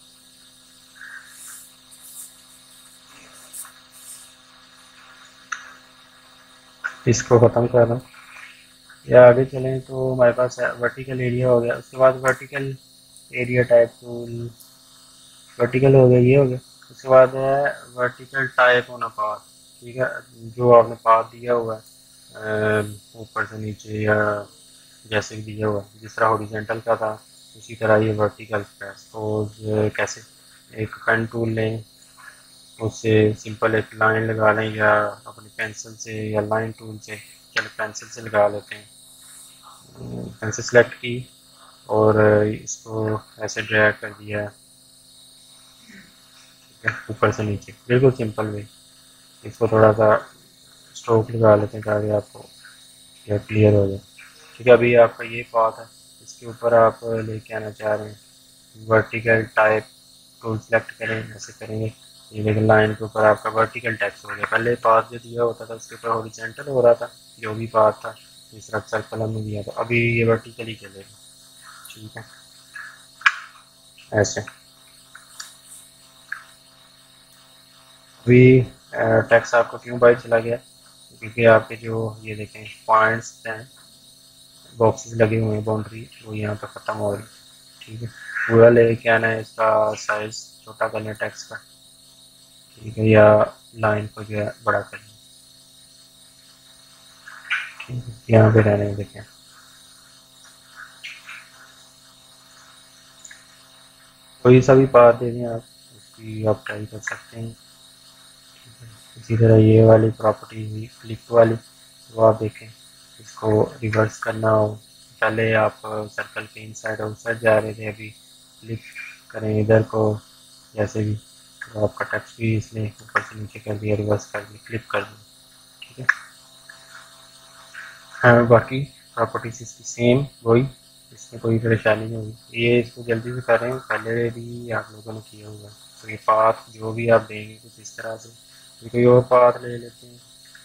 Speaker 1: इसको ख़त्म कर रहा हूँ, या आगे चलें तो हमारे पास वर्टिकल एरिया हो गया। उसके बाद vertical area type tool, vertical हो गया, ये हो गया। उसके बाद है वर्टिकल टाइप होना पाथ। ठीक है, जो आपने पाथ दिया हुआ है ऊपर से नीचे या जैसे भी दिया हुआ है, जिस तरह हॉरिजॉन्टल का था उसी तरह ये वर्टिकल का। सपोज कैसे एक पेन टूल लें, उससे सिंपल एक लाइन लगा लें, या अपनी पेंसिल से या लाइन टूल से, चलो पेंसिल से लगा लेते हैं। पेंसिल सेलेक्ट की और इसको ऐसे ड्रैग कर दिया ऊपर से नीचे, बिल्कुल सिंपल वे। इसको थोड़ा सा स्ट्रोक लगा लेते हैं ताकि आपको यह क्लियर हो जाए। ठीक है, अभी आपका ये पाथ है, इसके ऊपर आप लेके आना चाह रहे हैं वर्टिकल टाइप टूल सेलेक्ट करें, ऐसे करेंगे ये देखिए लाइन के ऊपर आपका वर्टिकल टेक्स्ट हो गया। पहले पाथ जो दिया होता था उसके ऊपर हॉरिजॉन्टल हो रहा था जो भी पाथ था, जिस तरह सर्कल हमने दिया था, अभी ये वर्टिकली चलेगा। ठीक है, ऐसे अभी टेक्स्ट आपको क्यों बाई चला गया, क्योंकि आपके जो ये देखें पॉइंट्स हैं, बॉक्सेस लगे हुए हैं, बाउंड्री वो यहाँ पर ख़त्म हो रही। ठीक है, पूरा लेके आना है, इसका साइज छोटा करना है टेक्स्ट का। ठीक है, या लाइन को जो है बड़ा करना है। ठीक है, यहाँ पे रहने देखें कोई सा भी पाथ दे दें आप, उसकी आप ट्राई कर सकते हैं। इसी तरह ये वाली प्रॉपर्टी हुई फ्लिप वाली, वो आप देखें, इसको रिवर्स करना हो, पहले आप सर्कल के इनसाइड आउटसाइड जा रहे थे, अभी फ्लिप करें इधर को जैसे भी, तो आपका टेक्स्ट भी इसने ऊपर से नीचे कर दिया, रिवर्स कर दिया, फ्लिप कर दिया। ठीक है, हाँ बाकी प्रॉपर्टीज इसकी सेम वही, इसमें कोई परेशानी नहीं होगी। ये इसको जल्दी से करें, पहले भी आप लोगों ने किया हुआ, तो ये पाथ जो भी आप देंगे कुछ इस तरह से, ये कोई और पाथ ले लेते हैं।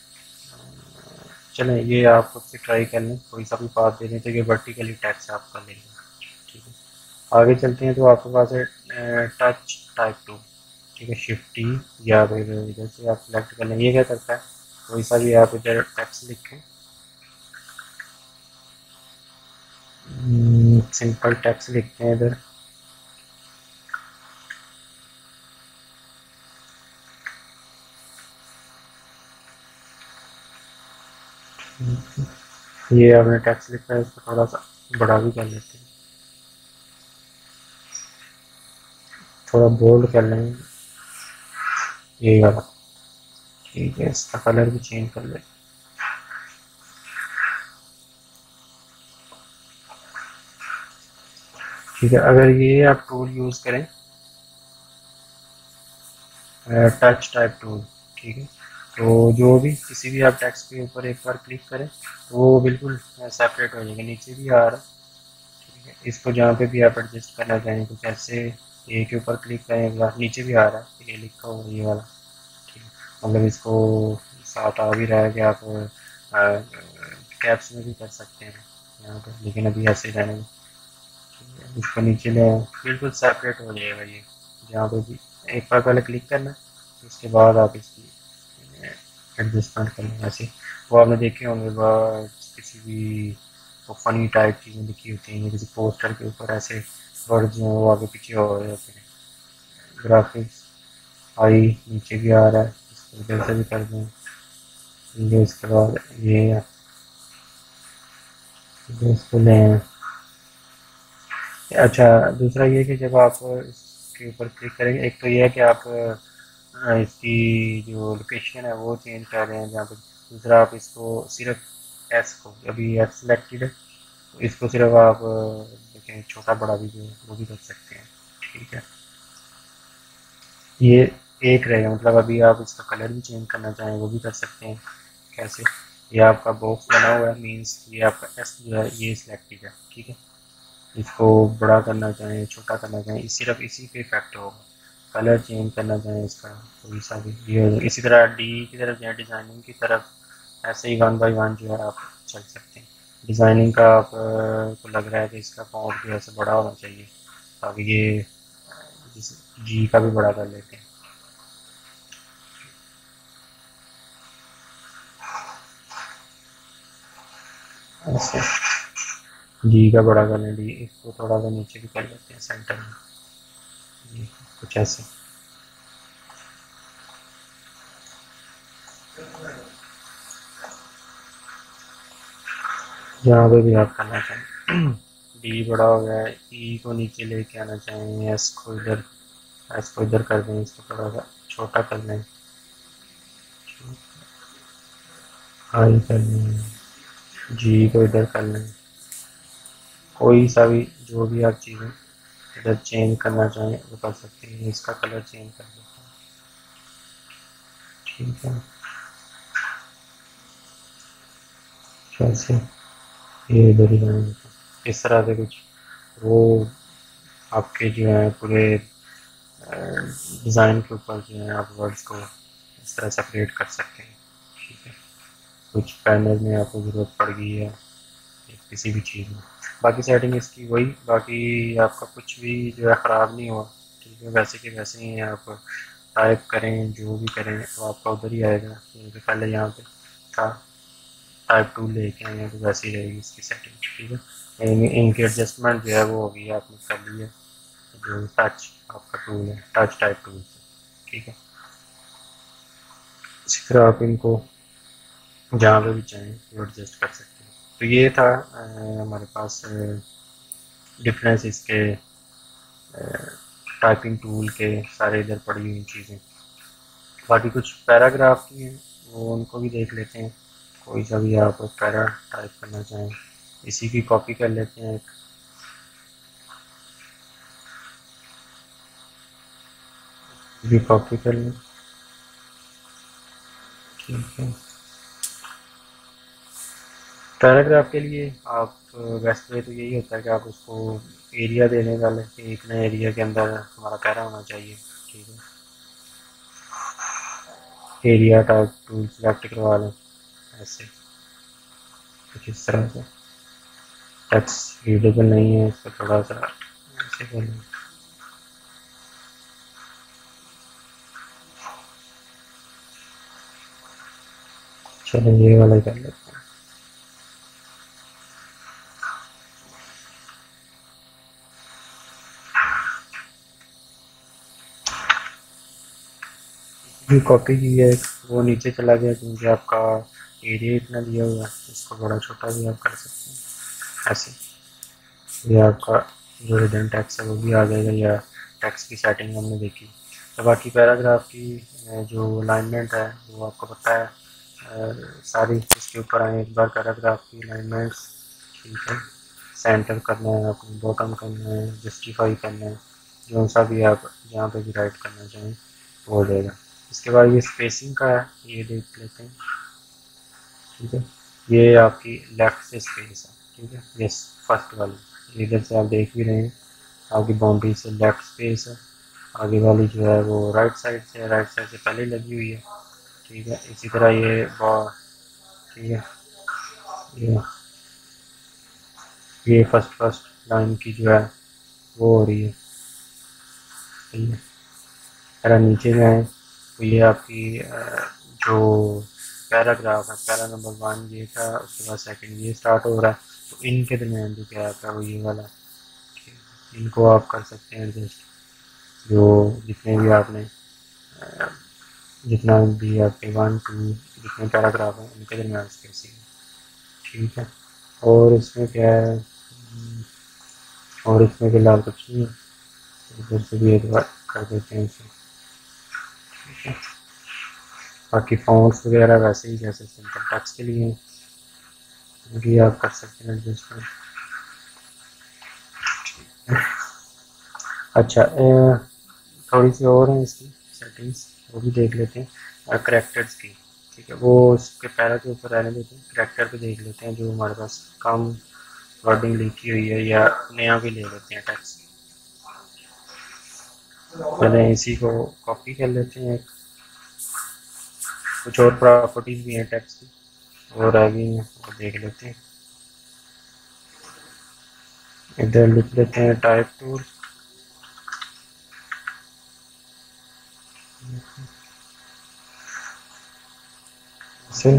Speaker 1: चलें ये आप खुद से ट्राई कर लें, कोई सा भी पाथ दे दें तो ये वर्टिकली टैक्स आपका लेगा। ठीक है, आगे चलते हैं तो आपके पास है टच टाइप टू। ठीक है, शिफ्ट टी या फिर इधर से आप सेलेक्ट कर लें, ये क्या करता है कोई सा भी आप इधर टेक्स्ट लिखें, सिंपल टेक्स्ट लिखते हैं इधर, ये आपने टेक्स्ट लिखा है, इसको थोड़ा सा बड़ा भी कर लेते हैं, थोड़ा बोल्ड कर लेंगे ये वाला। ठीक है, इसका कलर भी चेंज कर लें। ठीक है, अगर ये आप टूल यूज़ करें टच टाइप टूल, ठीक है, तो जो भी किसी भी आप टेक्स्ट के ऊपर एक बार क्लिक करें तो वो बिल्कुल सेपरेट हो जाएगा, नीचे भी आ रहा है। ठीक है, इसको जहाँ पे भी आप एडजस्ट करना चाहें कुछ ऐसे, ए के ऊपर क्लिक करें एक बार, नीचे भी आ रहा है, ये लिखा हुआ ये वाला। ठीक है, मतलब इसको साथ आ भी रहा है कि आप कैप्स में भी कर सकते हैं यहाँ पर, लेकिन अभी ऐसे रहने में। इसको नीचे ले बिल्कुल सेपरेट हो जाएगा ये, जहाँ पे भी एक बार पहले क्लिक करना, उसके बाद आप इसकी एडजस्टमेंट करना। ऐसे वो आपने देखे होंगे किसी भी तो फनी टाइप चीज़ें लिखी होती हैं, किसी पोस्टर के ऊपर ऐसे वर्ड जो है वो आगे पीछे हो रहे होते हैं। ग्राफिक्स हाई नीचे भी आ रहा है, इसको इधर से भी कर दें। ये इसके बाद ये इसको लें। अच्छा दूसरा ये कि जब आप इसके ऊपर क्लिक करेंगे, एक तो ये है कि आप इसकी जो लोकेशन है वो चेंज कर रहे हैं जहाँ पर, दूसरा आप इसको सिर्फ एस को, अभी एस सिलेक्टेड है तो इसको सिर्फ आप देखें छोटा बड़ा भी जो है वो भी कर सकते हैं। ठीक है, ये एक रहेगा, मतलब अभी आप इसका कलर भी चेंज करना चाहें वो भी कर सकते हैं। कैसे, ये आपका बॉक्स बना हुआ है, मीन्स ये आपका एस जो है ये सिलेक्टेड है। ठीक है, इसको बड़ा करना चाहें छोटा करना चाहें सिर्फ इसी पे इफेक्ट होगा। कलर चेंज करना चाहें इसका कोई सा भी ये, इसी तरह डी की तरफ जाए डिज़ाइनिंग की तरफ, ऐसे ही वन बाई वन जो है आप चल सकते हैं। डिज़ाइनिंग का आप को लग रहा है कि इसका फॉन्ट भी ऐसे बड़ा होना चाहिए, ताकि ये जी का भी बड़ा कर लेते हैं। ऐसे जी का बड़ा कर लें, डी इसको थोड़ा सा नीचे भी कर लेते हैं सेंटर में, कुछ ऐसे। जहाँ पे भी आप करना चाहें, डी बड़ा हो गया है, ई को नीचे लेके आना चाहें, एस को इधर, एस को इधर कर दें, इसको थोड़ा सा छोटा कर लें, आई कर लें, जी को इधर कर लें, कोई सा भी जो भी आप चीज़ें इधर चेंज करना चाहें वो कर सकते हैं। इसका कलर चेंज कर देते हैं। ठीक है, कैसे ये इधर ही रहेंगे। इस तरह से कुछ वो आपके जो है पूरे डिज़ाइन के ऊपर जो है आप वर्ड्स को इस तरह सेपरेट कर सकते हैं। ठीक है, कुछ पैनल में आपको ज़रूरत पड़ गई है किसी भी चीज़ में, बाकी सेटिंग इसकी वही, बाकी आपका कुछ भी जो है ख़राब नहीं हुआ। ठीक है, वैसे के वैसे ही आप टाइप करें जो भी करें तो आपका उधर ही आएगा, क्योंकि पहले यहाँ पे था टाइप टूल लेके आए हैं तो वैसे ही रहेगी इसकी सेटिंग। ठीक है, इन, इनकी एडजस्टमेंट जो है वो होगी आपने कर ली है जो टच आपका टूल है, टच टाइप टूल से। ठीक है, इसी तरह आप इनको जहाँ पे भी चाहें वो एडजस्ट कर सकते हैं। तो ये था हमारे पास डिफरेंस इसके टाइपिंग टूल के सारे इधर पड़ी हुई चीज़ें। बाकी कुछ पैराग्राफ की हैं वो उनको भी देख लेते हैं। कोई सा भी आप पैरा टाइप करना चाहें, इसी की कॉपी कर लेते हैं, एक भी कॉपी कर लें। ठीक है, पैराग्राफ के लिए आप वैसे तो यही होता है कि आप उसको एरिया देने वाले कि इतने एरिया के अंदर हमारा पैरा होना चाहिए। ठीक है, एरिया टाइप टूल सेलेक्ट करवा लें ऐसे कुछ इस तरह से। टेक्स्ट रीडेबल नहीं है, इसको थोड़ा सा ऐसे कर लें। चलो ये वाला कर लेते हैं। भी कॉपी की है वो नीचे चला गया क्योंकि आपका एरिया इतना दिया हुआ है, इसको बड़ा छोटा भी आप कर सकते हैं ऐसे। ये आपका जो हिडन टैक्स है वो भी आ जाएगा, या टैक्स की सेटिंग हमने देखी। तो बाकी पैराग्राफ की जो अलाइनमेंट है वो आपको पता है सारी, इसके ऊपर आए एक बार पैराग्राफ की अलाइनमेंट्स। ठीक है, सेंटर करना है आपको, बॉटम करना है, जस्टिफाई करना है, जो सा भी आप जहाँ पे भी राइट करना चाहें वो हो जाएगा। इसके बाद ये स्पेसिंग का है, ये देख लेते हैं। ठीक है, ये आपकी लेफ्ट से स्पेस है। ठीक है, ये फर्स्ट वाली इधर से आप देख भी रहे हैं, आपकी बाउंड्री से लेफ्ट स्पेस है। आगे वाली जो है वो राइट साइड से, राइट साइड से पहले लगी हुई है। ठीक है, इसी तरह ये बॉ ठीक है, ये ये फर्स्ट फर्स्ट लाइन की जो है वो हो रही है। ठीक है, अगर नीचे में आए तो ये आपकी जो पैराग्राफ है, पैरा नंबर वन ये था, उसके बाद सेकंड ये स्टार्ट हो रहा है, तो इनके दरमियान जो क्या आता है वो ये वाला। इनको आप कर सकते हैं एडजस्ट, जो जितने भी आपने जितना भी आपके वन टू जितने पैराग्राफ हैं उनके दरमियान स्पेसिंग है। ठीक है, और इसमें क्या है, और इसमें फिलहाल कुछ नहीं है, इधर से भी एक बार कर देते हैं इसे। ठीक है, बाकी फॉन्ट्स वगैरह वैसे ही जैसे सिंपल टेक्स्ट के लिए भी आप कर सकते हैं एडजस्टमेंट। अच्छा, थोड़ी सी और हैं इसकी सेटिंग्स, वो भी देख लेते हैं करैक्टर्स की। ठीक है, वो उसके पैरा के ऊपर रहने देते हैं, करैक्टर पे देख लेते हैं जो हमारे पास कम वर्डिंग लिखी हुई है, या नया भी ले लेते हैं टेक्स्ट। पहले इसी को कॉपी कर लेते हैं। कुछ और प्रॉपर्टीज भी हैं टेक्स्ट की और आ गई हैं, वो देख लेते हैं। इधर लिख लेते हैं टाइप टूल। से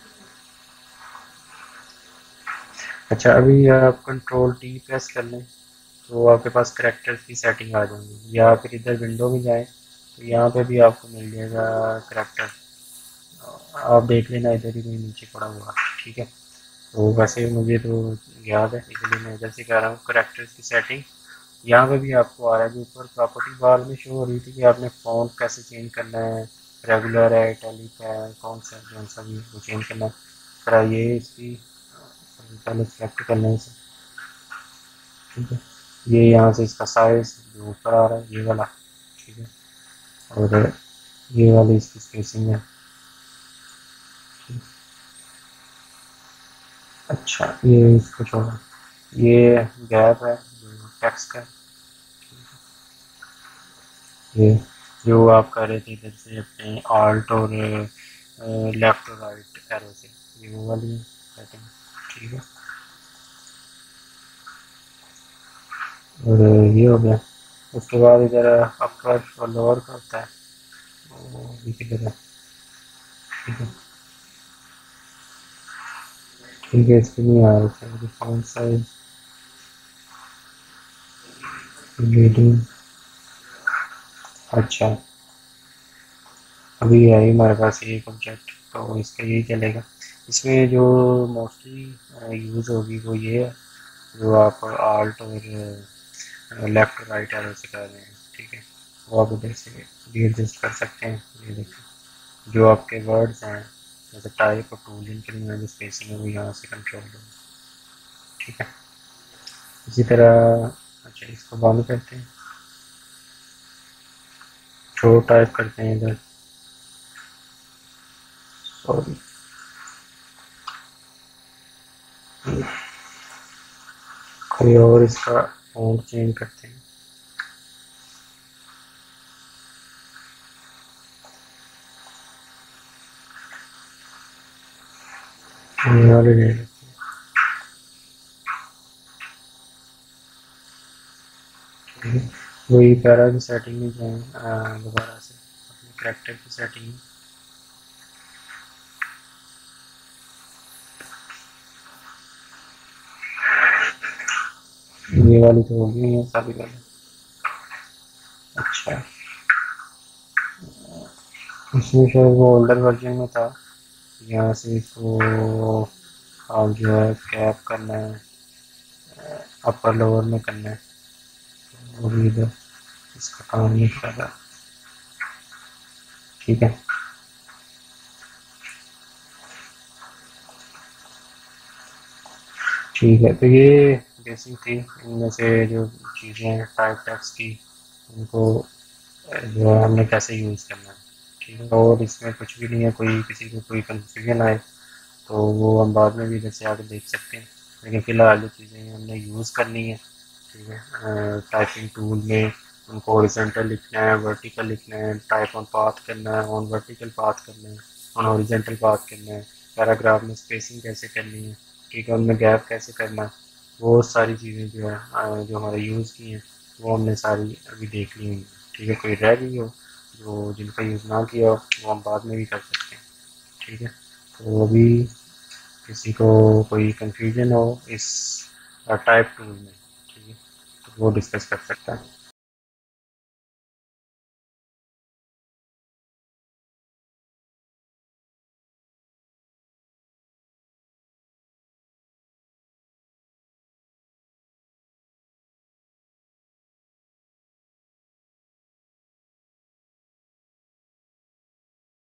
Speaker 1: अच्छा, अभी आप कंट्रोल टी प्रेस कर लें तो आपके पास करैक्टर्स की सेटिंग आ जाएंगी, या फिर इधर विंडो में जाएं तो यहाँ पे भी आपको मिल जाएगा करैक्टर, आप देख लेना इधर ही कोई नीचे पड़ा हुआ। ठीक है, तो वैसे मुझे तो याद है इसलिए मैं इधर से कह रहा हूँ करैक्टर्स की सेटिंग। यहाँ पे भी आपको आ रहा है, जो ऊपर प्रॉपर्टी बार में शो हो रही थी कि आपने फ़ॉन्ट कैसे चेंज करना है, रेगुलर है, इटैलिक है, कौन सा कौन सा भी वो चेंज करना है। फिर ये इसकी पहले सेलेक्ट करना है इसे। ठीक है, ये यहाँ से इसका साइज जो ऊपर आ रहा है ये वाला। ठीक है, और ये वाली इसकी स्पेसिंग है। अच्छा, ये इसको छोड़ा, ये गैप है टेक्स्ट का, ये जो आप कर रहे थे इधर से अपने ऑल्ट और लेफ्ट और राइट एरो से, ये वो वाली सेटिंग, ठीक है। और ये हो गया। उसके बाद इधर अपर और लोअर का होता है, वो भी किधर है, ठीक है ठीक है। इसके लिए आ रहा है फॉन्ट साइज रीडिंग, अच्छा अभी है ही हमारे पास ये ऑब्जेक्ट, तो इसका यही चलेगा। इसमें जो मोस्टली यूज़ होगी वो ये है जो आप आल्ट और लेफ्ट राइट एरो से कर रहे हैं, ठीक है। वो आप इधर से भी एडजस्ट कर सकते हैं। ये देखिए जो आपके वर्ड्स हैं जैसे टाइप और टूलिंग के लिए जो स्पेसिंग है वो यहाँ से कंट्रोल होगा, ठीक है। इसी तरह अच्छा इसको बंद करते हैं, शो टाइप करते हैं इधर, सॉरी कोई और इसका फॉन्ट चेंज करते हैं, ये वाले ले लेते हैं। वही पैरा की सेटिंग में जाएं दोबारा से अपने कैरेक्टर की सेटिंग, ये वाली तो होगी है सारी वाली। अच्छा इसमें शायद वो ओल्डर वर्जन में था, यहाँ से इसको आप जो है कैप करना है, अपर लोअर में करना है, वो भी इधर इसका काम नहीं कर रहा, ठीक है। ठीक है तो ये बेसिक थी, इनमें से जो चीज़ें हैं टाइप टैक्स की उनको जो है हमने कैसे यूज़ करना है, ठीक है। और इसमें कुछ भी नहीं है, कोई किसी को कोई कन्फ्यूजन आए तो वो हम बाद में भी इधर से आके देख सकते हैं, लेकिन फ़िलहाल जो चीज़ें हमने यूज़ करनी है, ठीक है। टाइपिंग टूल में उनको हॉरिजॉन्टल लिखना है, वर्टिकल लिखना है, टाइप ऑन पाथ करना है, ऑन वर्टिकल पाथ करना है, ऑन हॉरिजॉन्टल पाथ करना है, पैराग्राफ में स्पेसिंग कैसे करनी है, ठीक है, उनमें गैप कैसे करना है, वो सारी चीज़ें जो है जो हमारे यूज़ की हैं वो हमने सारी अभी देख ली हुई, ठीक है। कोई रह गई हो जो जिनका यूज़ ना किया हो वो हम बाद में भी कर सकते हैं, ठीक है। तो अभी किसी को कोई कंफ्यूजन हो इस टाइप टूल में, ठीक है, तो वो डिस्कस कर सकता है।